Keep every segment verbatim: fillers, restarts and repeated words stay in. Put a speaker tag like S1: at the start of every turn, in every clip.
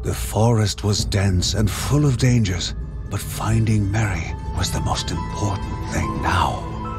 S1: The forest was dense and full of dangers, but finding Mary was the most important thing now.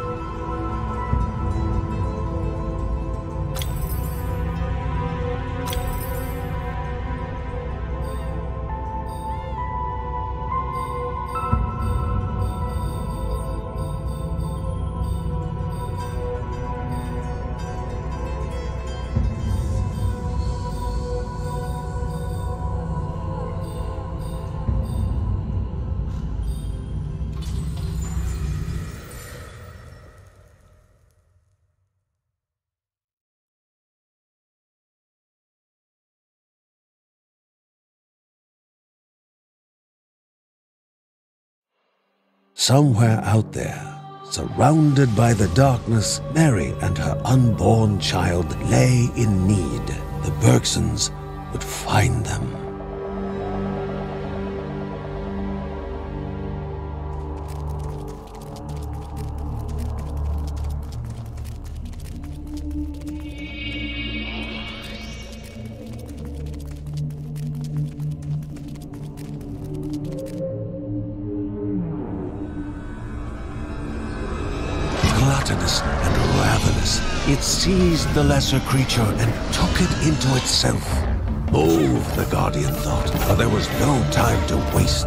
S1: Somewhere out there, surrounded by the darkness, Mary and her unborn child lay in need. The Bergsons would find them. Gluttonous and ravenous, it seized the lesser creature and took it into itself. Move, the Guardian thought, but there was no time to waste.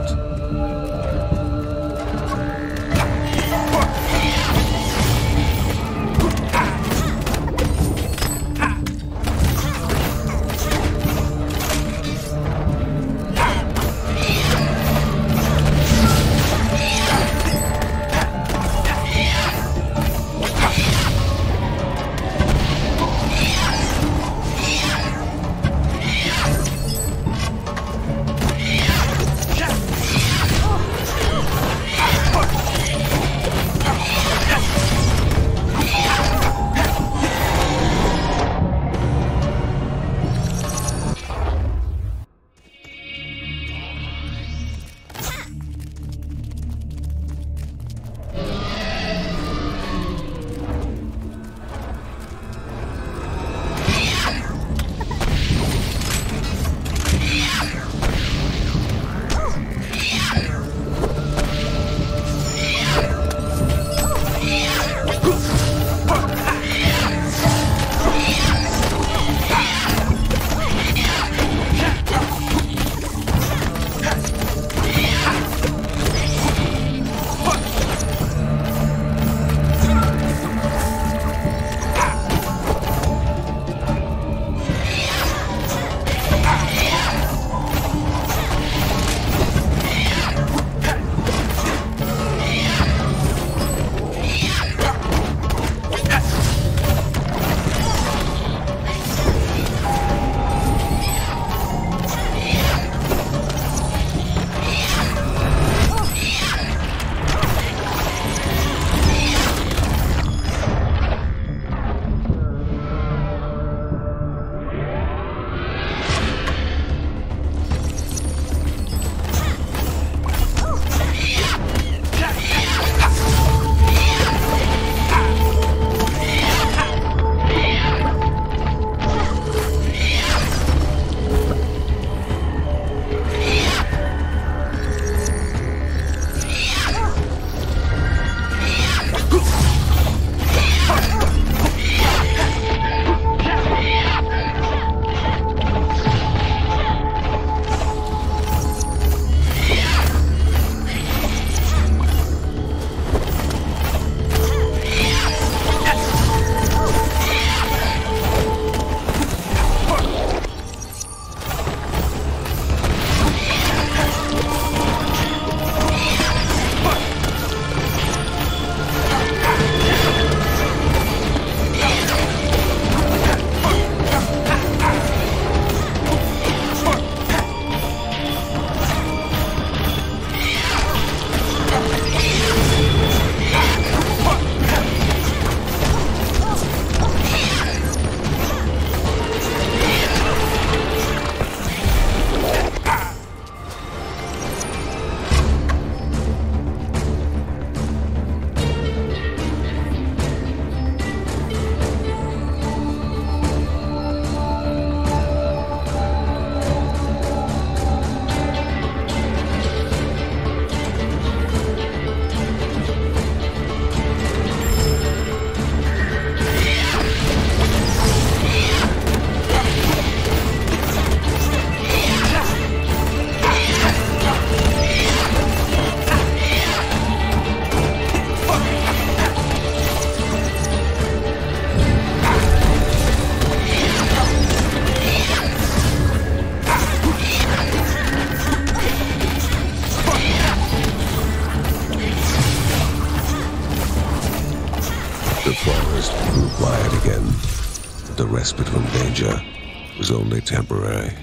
S2: forest grew quiet again. The respite from danger was only temporary.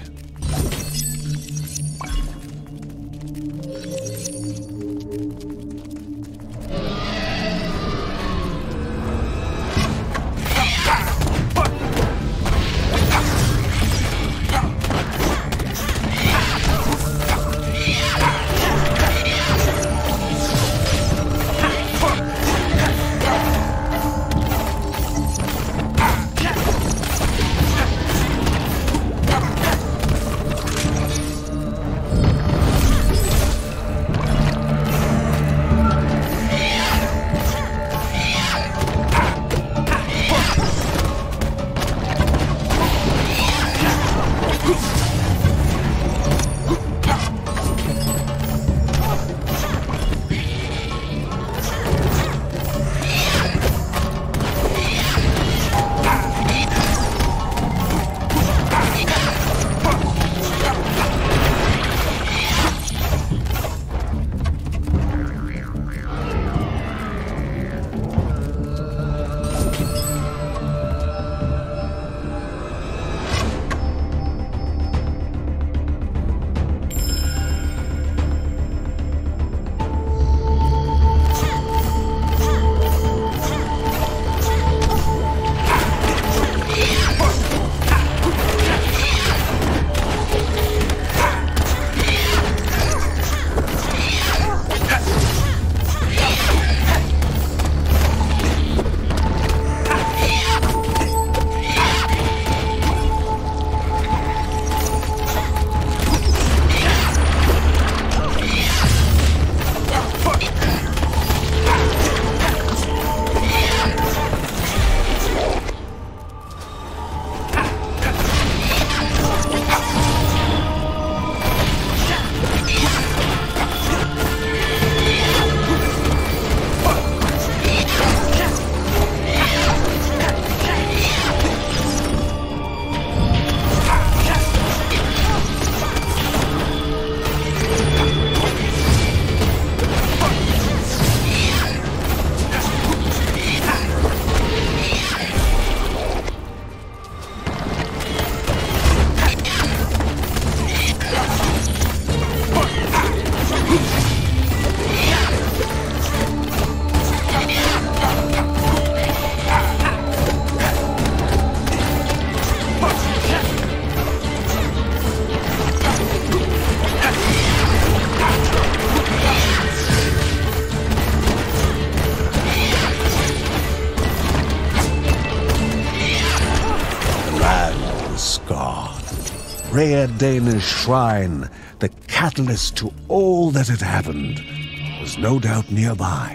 S1: Rare Danish shrine, the catalyst to all that had happened, was no doubt nearby.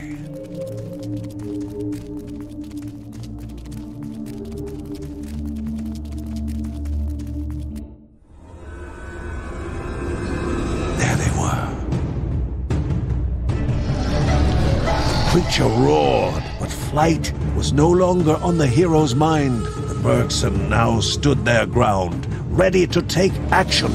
S1: There they were. The creature roared, but flight was no longer on the hero's mind. The Bergson now stood their ground, ready to take action.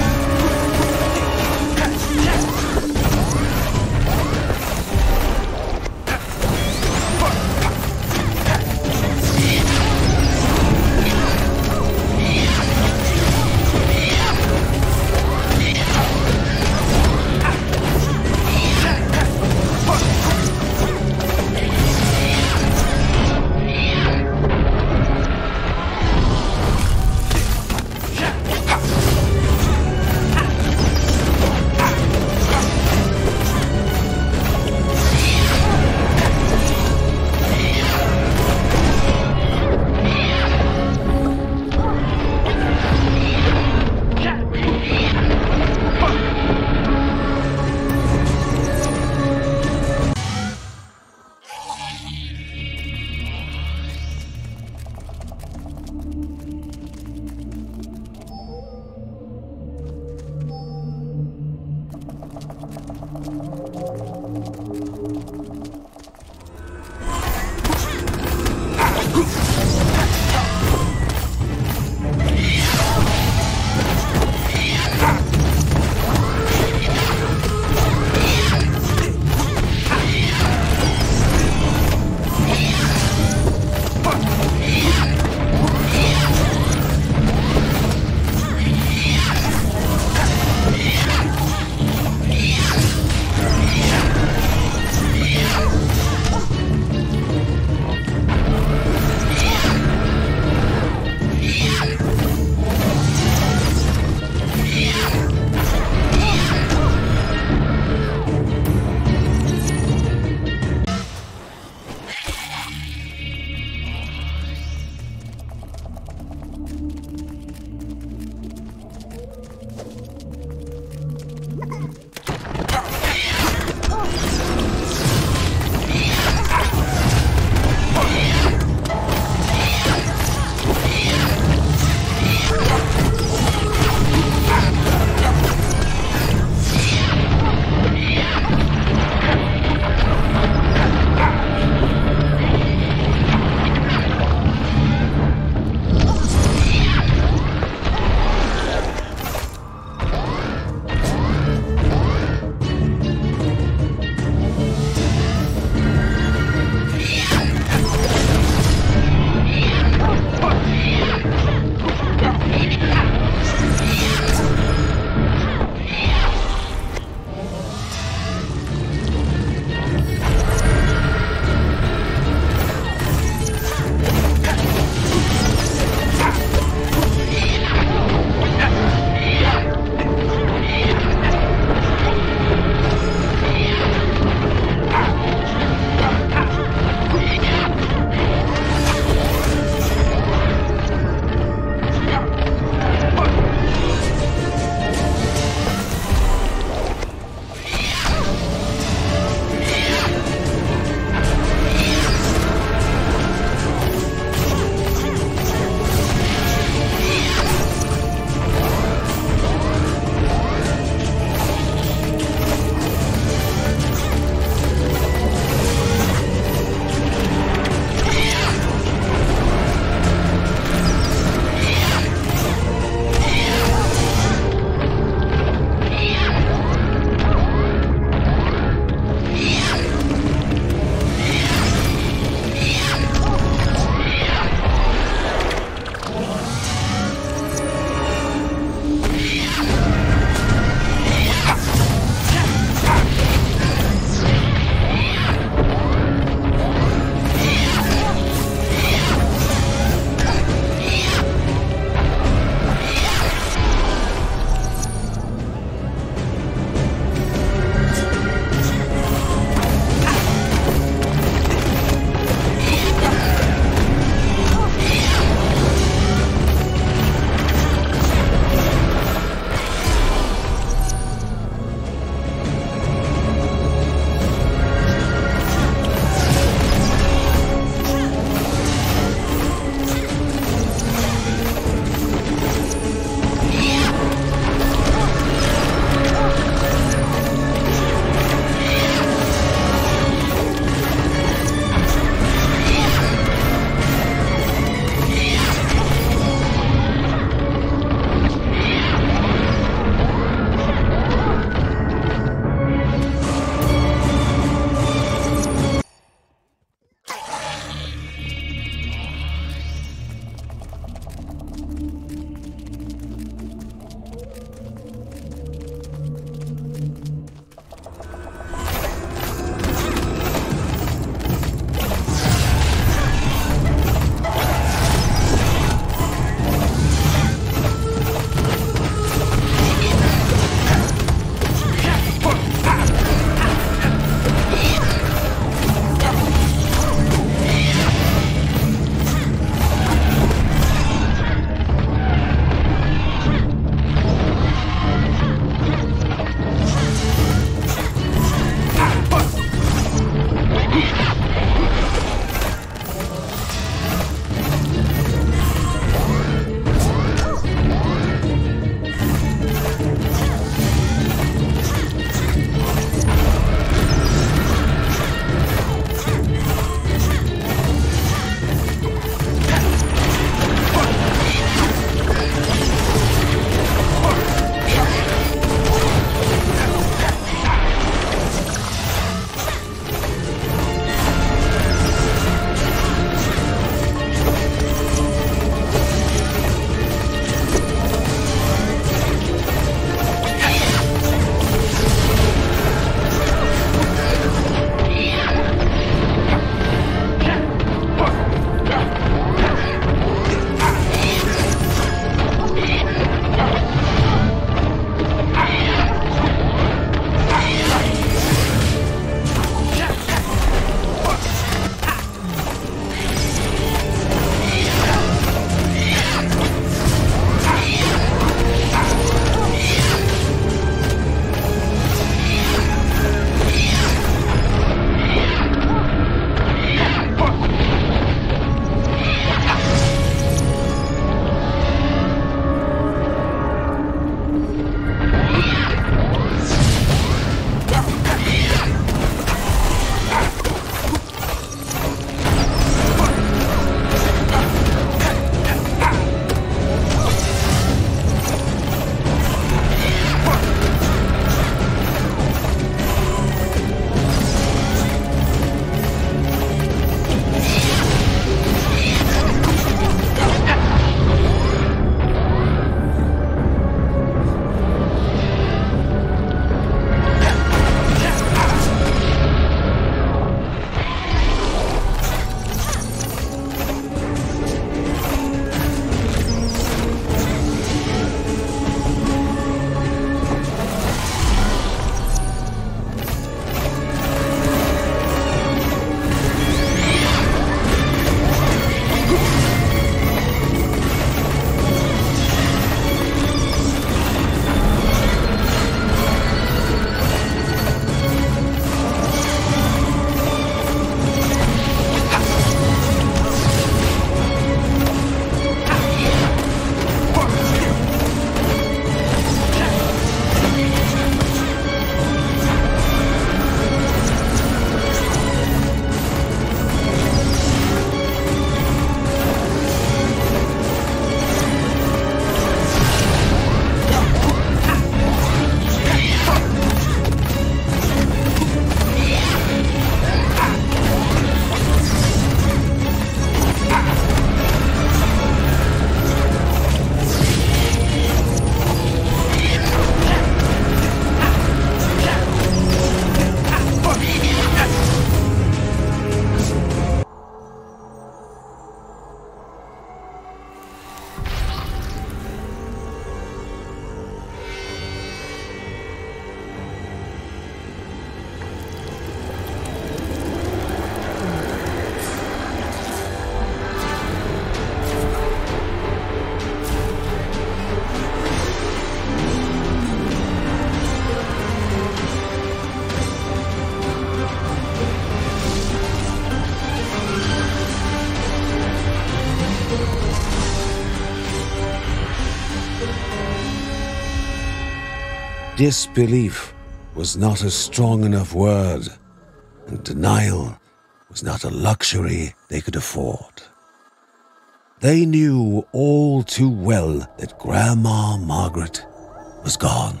S1: Disbelief was not a strong enough word, and denial was not a luxury they could afford. They knew all too well that Grandma Margaret was gone.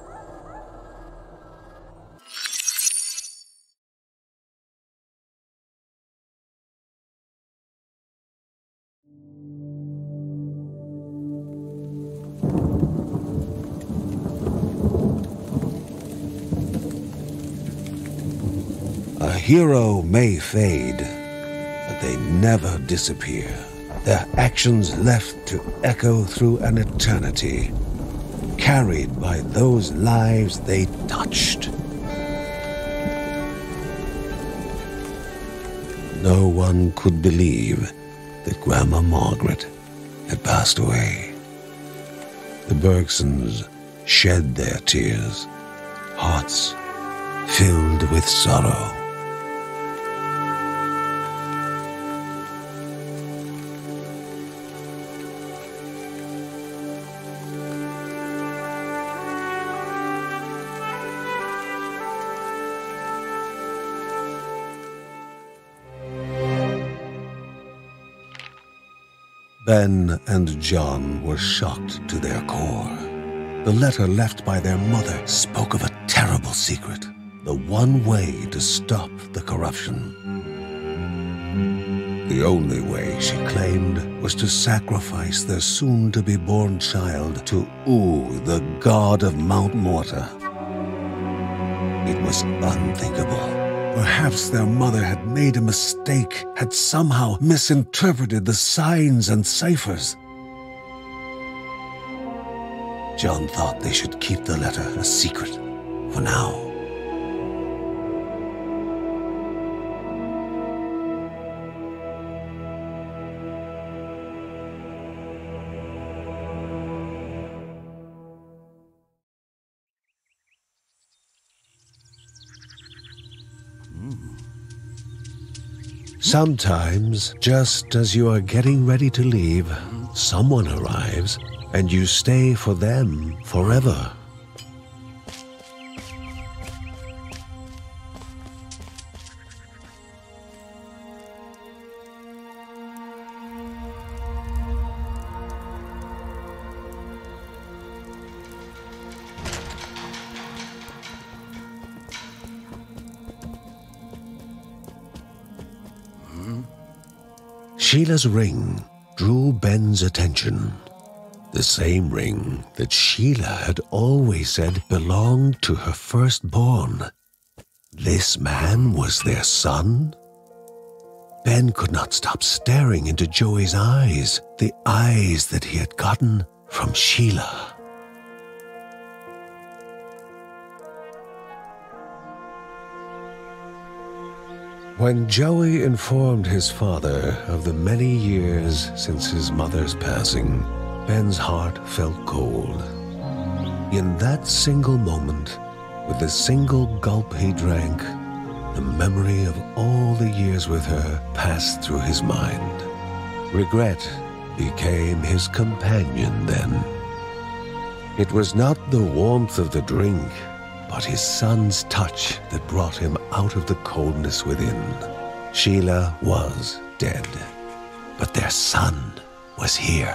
S1: A hero may fade, but they never disappear. Their actions left to echo through an eternity, carried by those lives they touched. No one could believe that Grandma Margaret had passed away. The Bergsons shed their tears, hearts filled with sorrow. Ben and John were shocked to their core. The letter left by their mother spoke of a terrible secret, the one way to stop the corruption. The only way, she claimed, was to sacrifice their soon-to-be-born child to U, the god of Mount Morta. It was unthinkable. Perhaps their mother had made a mistake, had somehow misinterpreted the signs and ciphers. John thought they should keep the letter a secret for now. Sometimes, just as you are getting ready to leave, someone arrives, and you stay for them forever. Sheila's ring drew Ben's attention. The same ring that Sheila had always said belonged to her firstborn. This man was their son? Ben could not stop staring into Joey's eyes, the eyes that he had gotten from Sheila. When Joey informed his father of the many years since his mother's passing, Ben's heart felt cold. In that single moment, with the single gulp he drank, the memory of all the years with her passed through his mind. Regret became his companion then. It was not the warmth of the drink, but his son's touch that brought him out of the coldness within. Sheila was dead, but their son was here.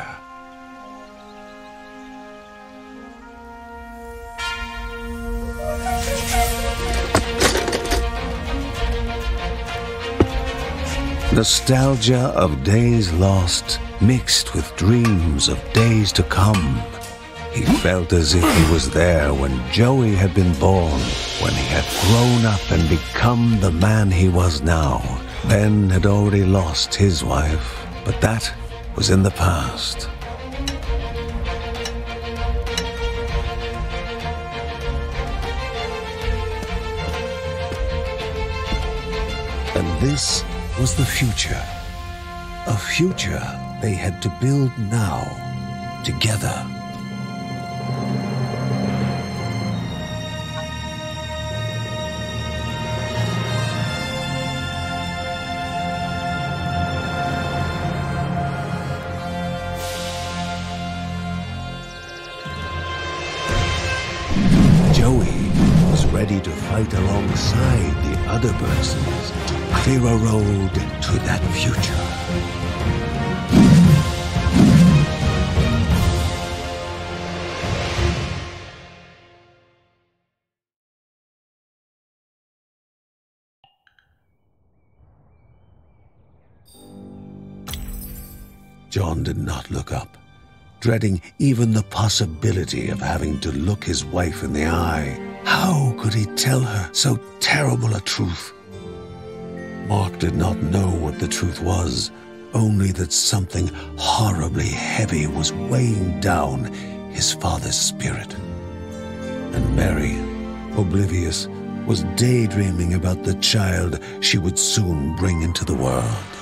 S1: Nostalgia of days lost mixed with dreams of days to come. He felt as if he was there when Joey had been born, when he had grown up and become the man he was now. Ben had already lost his wife, but that was in the past. And this was the future. A future they had to build now, together. ready to fight alongside the other Bergsons to clear a road to that future. John did not look up, dreading even the possibility of having to look his wife in the eye. How could he tell her so terrible a truth? Mark did not know what the truth was, only that something horribly heavy was weighing down his father's spirit. And Mary, oblivious, was daydreaming about the child she would soon bring into the world.